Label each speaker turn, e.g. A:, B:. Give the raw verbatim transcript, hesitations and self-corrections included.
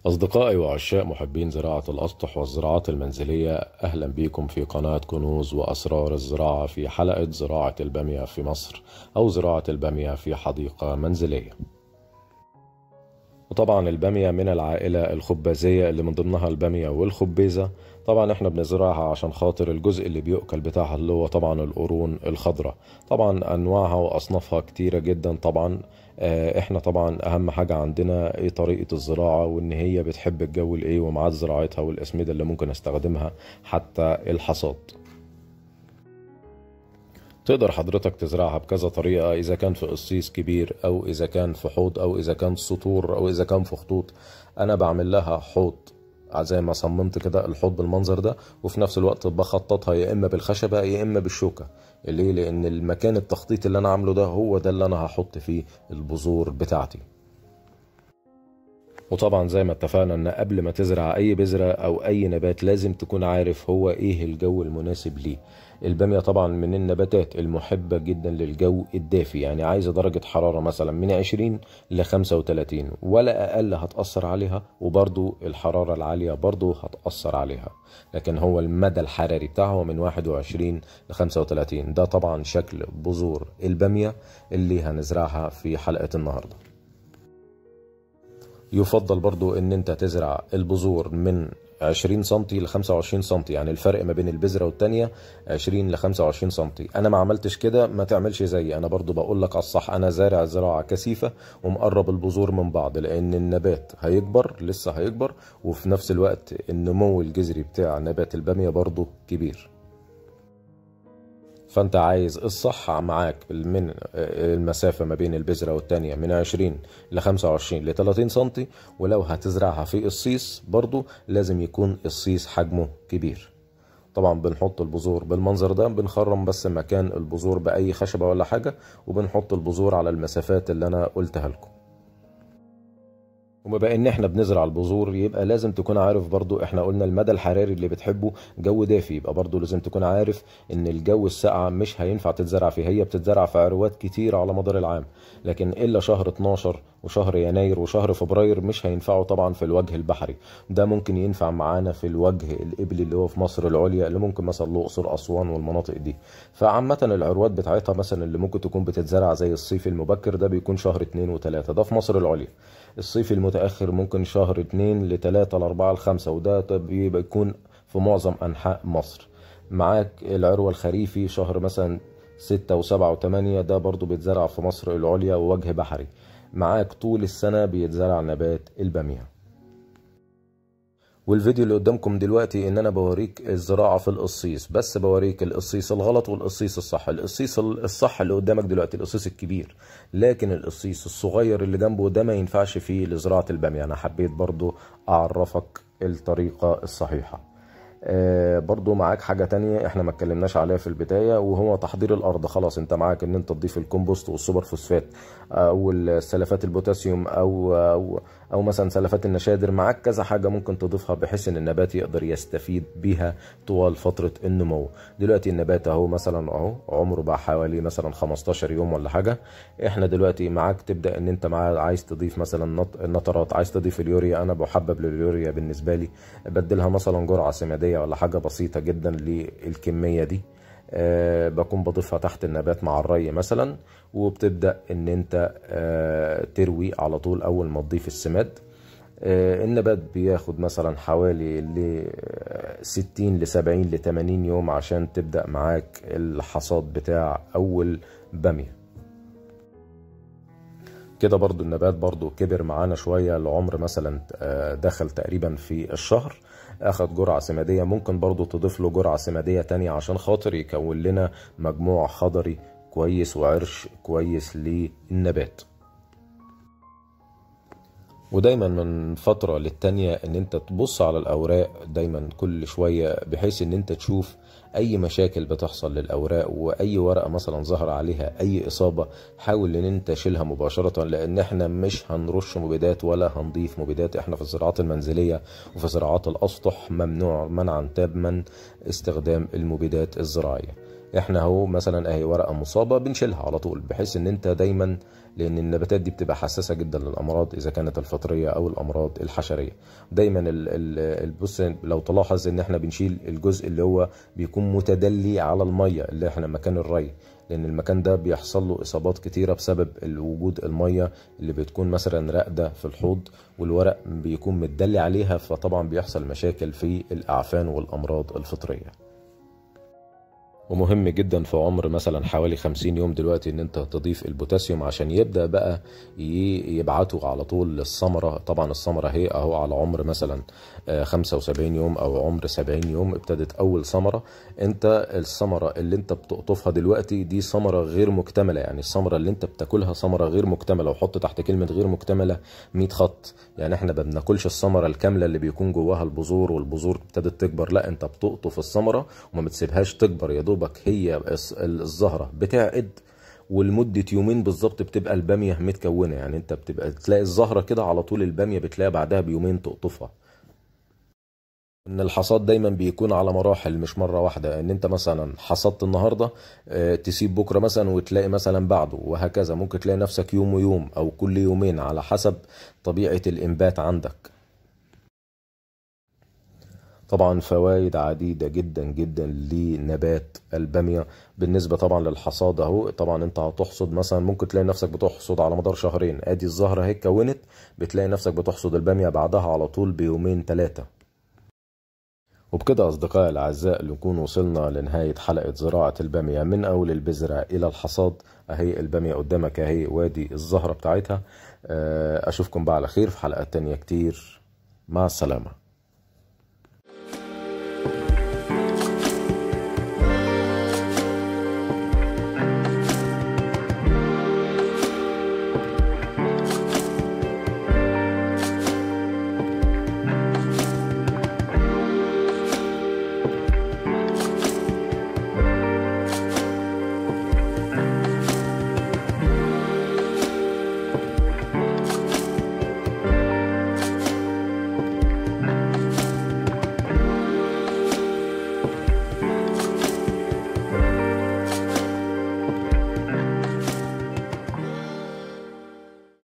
A: أصدقائي وعشاق محبين زراعة الأسطح والزراعات المنزلية، أهلا بكم في قناة كنوز وأسرار الزراعة في حلقة زراعة البامية في مصر أو زراعة البامية في حديقة منزلية. وطبعا البامية من العائلة الخبازية اللي من ضمنها البامية والخبيزة. طبعا احنا بنزرعها عشان خاطر الجزء اللي بيؤكل بتاعها اللي هو طبعا القرون الخضراء. طبعا انواعها واصنافها كتيرة جدا. طبعا احنا طبعا اهم حاجة عندنا ايه طريقة الزراعة، وان هي بتحب الجو الايه ومعاد زراعتها والاسمدة اللي ممكن استخدمها حتى الحصاد. تقدر حضرتك تزرعها بكذا طريقة، إذا كان في قصيص كبير أو إذا كان في حوض أو إذا كان سطور أو إذا كان في خطوط. أنا بعمل لها حوض زي ما صممت كده الحوض بالمنظر ده، وفي نفس الوقت بخططها يا إما بالخشبة يا إما بالشوكة. ليه؟ لأن المكان التخطيط اللي أنا عامله ده هو ده اللي أنا هحط فيه البذور بتاعتي. وطبعا زي ما اتفقنا ان قبل ما تزرع اي بذرة او اي نبات لازم تكون عارف هو ايه الجو المناسب ليه. البامية طبعا من النباتات المحبة جدا للجو الدافي، يعني عايزة درجة حرارة مثلا من عشرين ل خمسة وتلاتين ولا اقل هتأثر عليها، وبرضو الحرارة العالية برضو هتأثر عليها. لكن هو المدى الحراري بتاعه من واحد وعشرين ل خمسة وتلاتين. ده طبعا شكل بذور البامية اللي هنزرعها في حلقة النهاردة. يفضل برضو ان انت تزرع البذور من عشرين سنتي ل خمسة وعشرين سنتي، يعني الفرق ما بين البذرة والتانية عشرين ل خمسة وعشرين سنتي. انا ما عملتش كده، ما تعملش زيي، انا برضو بقول لك على الصح. انا زارع زراعة كثيفة ومقرب البذور من بعض، لان النبات هيكبر لسه هيكبر، وفي نفس الوقت النمو الجذري بتاع نبات البامية برضو كبير. فانت عايز الصح معاك من المسافة ما بين البذرة والتانية من عشرين ل خمسة وعشرين ل تلاتين سنتي. ولو هتزرعها في قصيص برضو لازم يكون قصيص حجمه كبير. طبعا بنحط البذور بالمنظر ده، بنخرم بس مكان البذور بأي خشبة ولا حاجة، وبنحط البذور على المسافات اللي انا قلتها لكم. وبما ان احنا بنزرع البذور يبقى لازم تكون عارف برضو، احنا قلنا المدى الحراري اللي بتحبه جو دافي، يبقى برضو لازم تكون عارف ان الجو الساقع مش هينفع تتزرع فيه. هي بتتزرع في عروات كتير على مدار العام، لكن الا شهر اتناشر وشهر يناير وشهر فبراير مش هينفعوا طبعا في الوجه البحري. ده ممكن ينفع معانا في الوجه القبلي اللي هو في مصر العليا، اللي ممكن مثلا الاقصر اسوان والمناطق دي. فعامه العروات بتاعتها مثلا اللي ممكن تكون بتتزرع زي الصيف المبكر ده بيكون شهر اتنين وتلاتة، ده في مصر العليا. الصيف المتأخر ممكن شهر اتنين لتلاتة لاربعة لخمسة، وده بيكون في معظم أنحاء مصر. معاك العروة الخريفي شهر مثلا ستة وسبعة وتمانية، ده برضو بيتزرع في مصر العليا ووجه بحري. معاك طول السنة بيتزرع نبات البامية. والفيديو اللي قدامكم دلوقتي ان انا بوريك الزراعة في القصيص، بس بوريك القصيص الغلط والقصيص الصح. القصيص الصح اللي قدامك دلوقتي القصيص الكبير، لكن القصيص الصغير اللي جنبه ده ما ينفعش فيه لزراعة البامية. انا حبيت برضو اعرفك الطريقة الصحيحة. آه برضو معاك حاجة تانية احنا ما اتكلمناش عليها في البداية، وهو تحضير الارض. خلاص انت معاك ان انت تضيف الكومبوست والسوبر فوسفات او السلفات البوتاسيوم او او او مثلا سلفات النشادر. معاك كذا حاجة ممكن تضيفها بحيث ان النبات يقدر يستفيد بيها طوال فترة النمو. دلوقتي النبات اهو مثلا اهو عمره بقى حوالي مثلا خمستاشر يوم ولا حاجة. احنا دلوقتي معاك تبدأ ان انت معاك عايز تضيف مثلا النطرات، عايز تضيف اليوريا. انا بحبب لليوريا بالنسبة لي، بدلها مثلا جرعة سمادية ولا حاجة بسيطة جدا للكمية دي. أه بكون بضيفها تحت النبات مع الري مثلا، وبتبدأ ان انت أه تروي على طول اول ما تضيف السماد. أه النبات بياخد مثلا حوالي ل ستين ل سبعين ل تمانين يوم عشان تبدأ معاك الحصاد بتاع اول بامية. كده برضو النبات برضو كبر معانا شوية، العمر مثلا دخل تقريبا في الشهر، اخد جرعة سمادية. ممكن برضو تضيف له جرعة سمادية تانية عشان خاطر يكون لنا مجموع خضري كويس وعرش كويس للنبات. ودايما من فترة للتانية ان انت تبص على الاوراق دايما كل شوية، بحيث ان انت تشوف اي مشاكل بتحصل للاوراق، واي ورقة مثلا ظهر عليها اي اصابة حاول ان انت تشيلها مباشرة. لان احنا مش هنرش مبيدات ولا هنضيف مبيدات. احنا في الزراعات المنزلية وفي زراعات الاسطح ممنوع منعا تاما استخدام المبيدات الزراعية. احنا اهو مثلا اهي ورقه مصابه بنشيلها على طول، بحيث ان انت دايما، لان النباتات دي بتبقى حساسه جدا للامراض اذا كانت الفطريه او الامراض الحشريه. دايما البص لو تلاحظ ان احنا بنشيل الجزء اللي هو بيكون متدلي على الميه اللي احنا مكان الري، لان المكان ده بيحصل له اصابات كتيره بسبب وجود الميه اللي بتكون مثلا راقده في الحوض والورق بيكون متدلي عليها، فطبعا بيحصل مشاكل في الاعفان والامراض الفطريه. ومهم جدا في عمر مثلا حوالي خمسين يوم دلوقتي ان انت تضيف البوتاسيوم عشان يبدأ بقى يبعته على طول للثمرة. طبعا الثمرة هي اهو على عمر مثلا خمسة وسبعين يوم او عمر سبعين يوم ابتدت اول ثمرة. انت الثمرة اللي انت بتقطفها دلوقتي دي ثمرة غير مكتملة، يعني الثمرة اللي انت بتاكلها ثمرة غير مكتملة، وحط تحت كلمة غير مكتملة مية خط. يعني احنا ما بناكلش الثمرة الكاملة اللي بيكون جواها البذور والبذور ابتدت تكبر، لا انت بتقطف الثمرة وما بتسيبهاش تكبر، يا دوبك هي الزهرة بتعقد ولمدة يومين بالظبط بتبقى البامية متكونة. يعني انت بتبقى تلاقي الزهرة كده على طول، البامية بتلاقي بعدها بيومين تقطفها. ان الحصاد دايما بيكون على مراحل مش مرة واحدة، ان انت مثلا حصدت النهاردة تسيب بكرة مثلا وتلاقي مثلا بعده، وهكذا ممكن تلاقي نفسك يوم ويوم او كل يومين على حسب طبيعة الانبات عندك. طبعا فوائد عديدة جدا جدا لنبات البامية. بالنسبة طبعا للحصاد اهو، طبعا انت هتحصد مثلا ممكن تلاقي نفسك بتحصد على مدار شهرين، ادي الزهرة هي اتكونت بتلاقي نفسك بتحصد البامية بعدها على طول بيومين ثلاثة. وبكده أصدقائي الأعزاء نكون وصلنا لنهاية حلقة زراعة البامية من أول البذرة إلى الحصاد. أهي البامية قدامك أهي، وادي الزهرة بتاعتها. أشوفكم بقى على خير في حلقات تانية كتير، مع السلامة.